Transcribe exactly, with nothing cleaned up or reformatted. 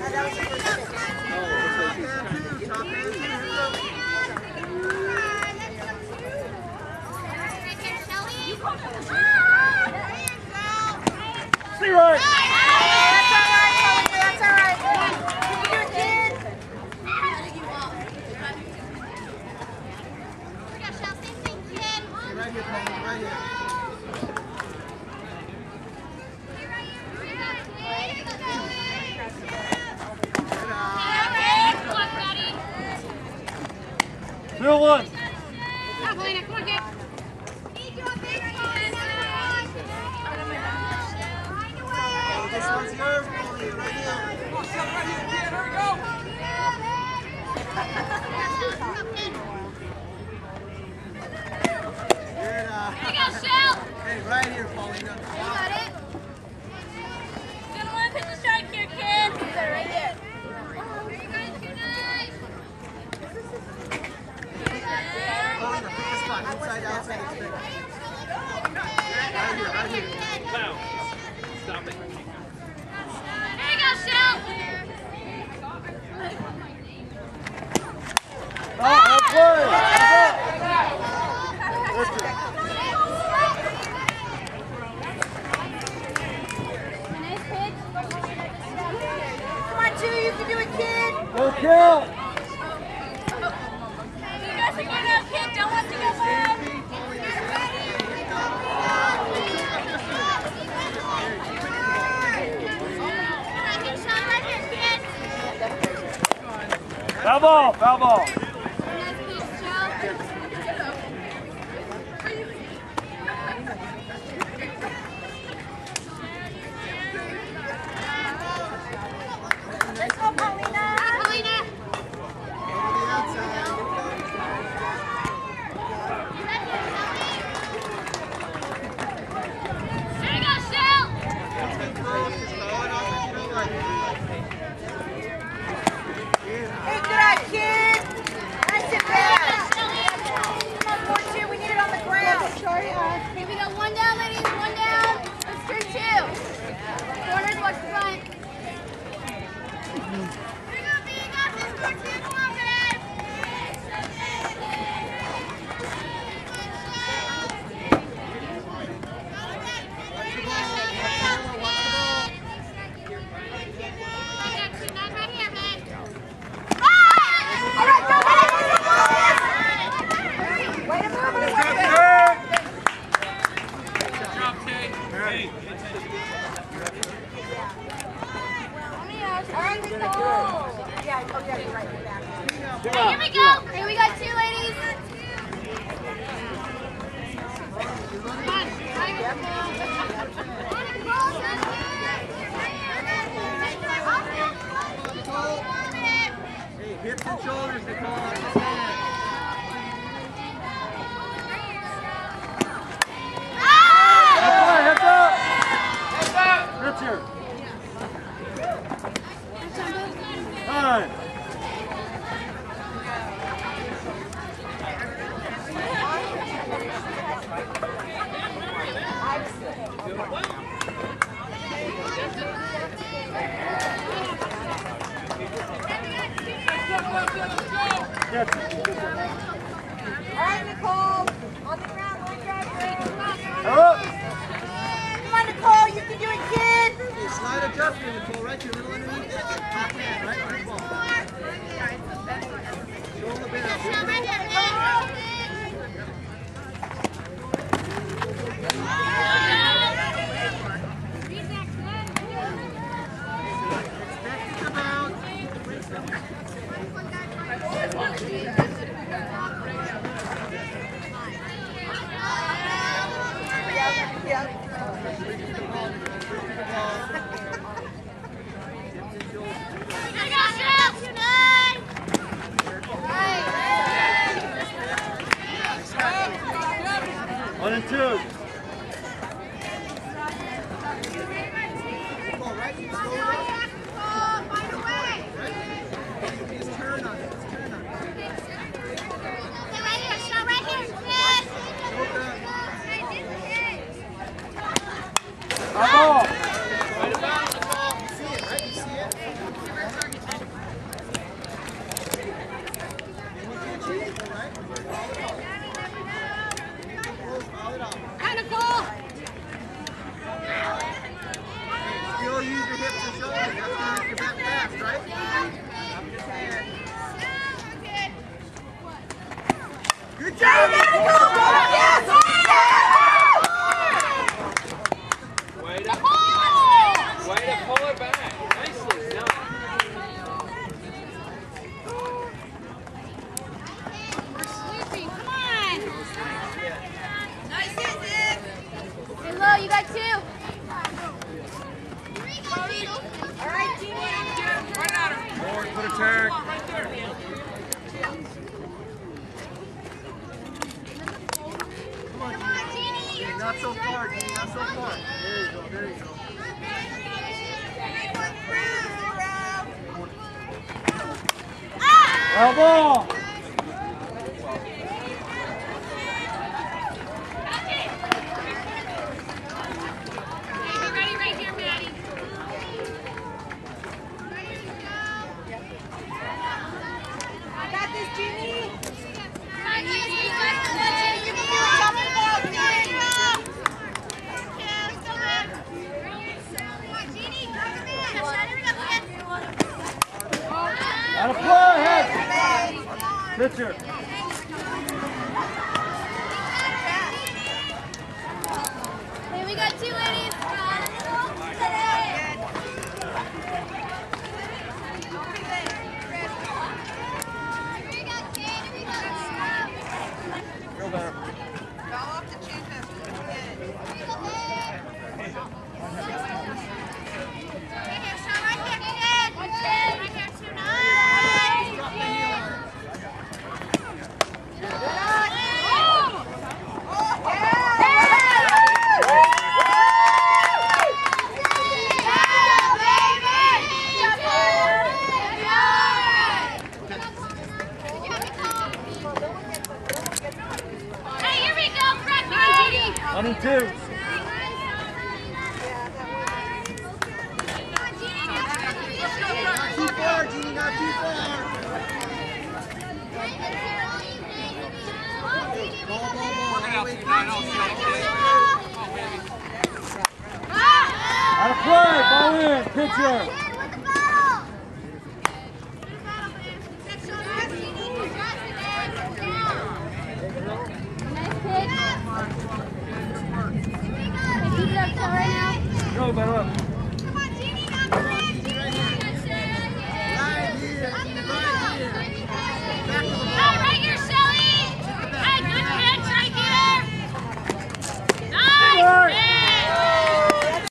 Leroy! That's all right, Chloe. That's all right. You can do it, kid. Right here, Paul. Right here. Two one. Come on, Lena, come on, kid. This one's yours, Paulie. Right here. Come on, Shell, right here, kid. Here we go. Good, uh, There you go, Shell. hey, right here, Paulina. You got it. Gonna want to pitch a strike here, kid. Right here. There you go, too nice. Paulina, pick the spot. Inside, outside, expect. Right here, right here. Foul. Stop it. There you go, Shell. Oh, oh, play! Nice pitch. Come on, two. You can do it, kid. Go kill! You guys are going out, kid. Don't want to go home. Foul ball, foul ball. Nice pitch, Shell. Let's go, Paulina. Paulina. Over the outside. There you go, Shell. Get close. Just throw it off the field right here. Hey, good eye, kid. Nice and fast. Come on, four two. We need it on the ground. Here we go. One down, ladies. One down. It's three two. Corners, watch the front. Here we go, B. You got this. Four two. Come on, babe. All right, go, go, go, go, go. Way to move it, way to move it. Good job, Kate. Hey. All right, Nicole. Yeah, oh, yeah, you're right. You're back. Hey, here we go. Here we got two ladies. Come on. Hey, hips and shoulders, Nicole. Not just hands. Heads up! Heads up! Richard. Time. Yes. All right, Nicole. On the ground, one drive. Up. Come on, Nicole. You can do it, kid. Hey, slide adjustment, Nicole. Right here, little underneath. Top hand, right? Right ball. Shoulder bend up. Expect it to bounce. Yeah. One and two. hips and shoulders. That's gonna make your back fast, right? Good job! Yes! Way to, way to pull it back. Nicely done. Come on. Nice hit, Nick. Hey, Lo, you got two. All right, Jeannie. Right at her. Forward, put a tag. Come on, right there. Come on, Jeannie. Not so far, Jeannie. Not so far. There you go. There you go. Anyone through, zero. Bravo! Ready right here, Maddie. I got this, Jeannie. Come on, Jeannie. You can do something about it. Out of play, head. Pitcher. Hey, we got two ladies. Go there. Hey, here we go, crack me. One and two. Not too far, Jeannie. Not too far. Ball, ball, ball. Work it All out the way to through, nine all Jeannie. shot, okay? Come on, baby. Out of play, ball in, pitcher.